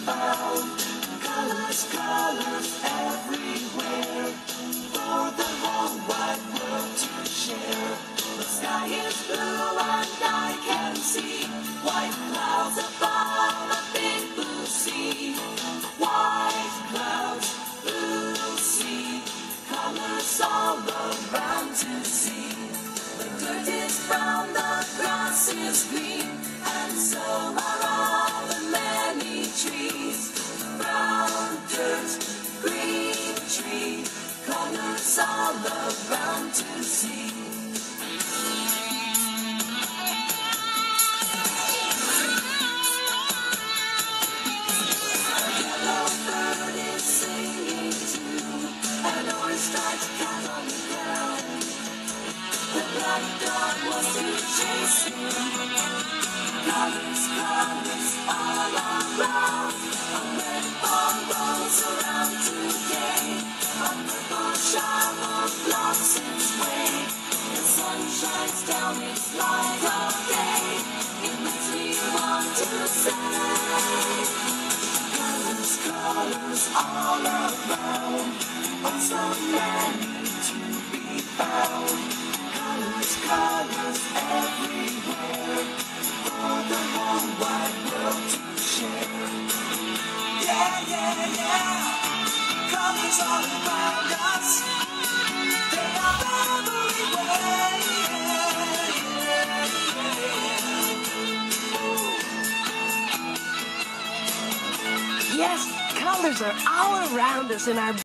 found. Colors, colors everywhere, for the whole wide world to share. The sky is blue and I can see white clouds above a big blue sea. White clouds, blue sea, colors all around to see. The dirt is brown, the grass is green, and so are all the many trees. Brown dirt, green tree, colors all around to see. A yellow bird is singing too, an orange-striped cat on the ground. The black dog was to chase him. Colors, colors all around. A red ball rolls around today. A purple shower blocks its way. The sun shines down its light all day. It makes me want to say, colors, colors all around. Oh, so many to be found. Colors, colors everywhere, for the whole wide world to share. Yeah, yeah, yeah. Colors all around us. They are everywhere. Yeah, yeah, yeah. Yes, colors are all around us in our